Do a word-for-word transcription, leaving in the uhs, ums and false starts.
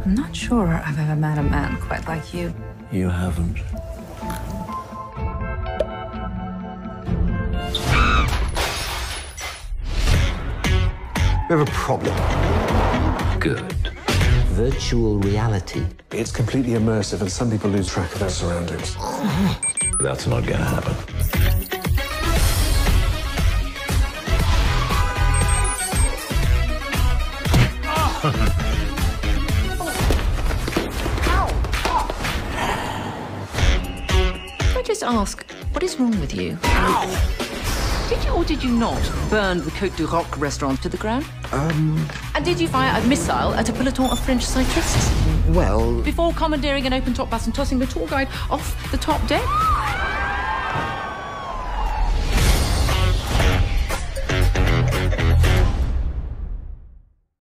I'm not sure I've ever met a man quite like you. You haven't. We have a problem. Good. Virtual reality. It's completely immersive, and some people lose track of their surroundings. That's not gonna happen. Can I just ask, what is wrong with you? Did you or did you not burn the Côte du Roc restaurant to the ground? Um... And did you fire a missile at a peloton of French cyclists? Well... Before commandeering an open-top bus and tossing the tour guide off the top deck?